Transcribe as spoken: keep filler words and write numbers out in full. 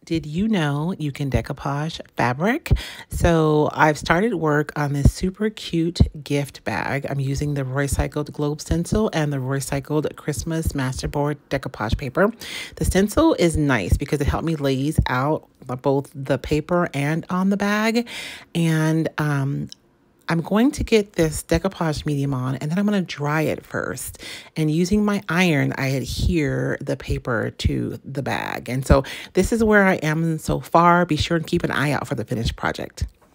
Did you know you can decoupage fabric? So I've started work on this super cute gift bag. I'm using the Roycycled Globe Stencil and the Roycycled Christmas Masterboard decoupage paper. The stencil is nice because it helped me lays out both the paper and on the bag. And um, I'm going to get this decoupage medium on, and then I'm going to dry it first. And using my iron, I adhere the paper to the bag. And so this is where I am so far. Be sure and keep an eye out for the finished project.